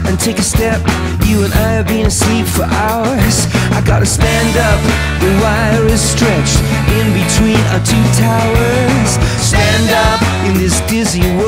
and take a step. You and I have been asleep for hours. I gotta stand up, the wire is stretched in between our two towers. Stand up in this dizzy world.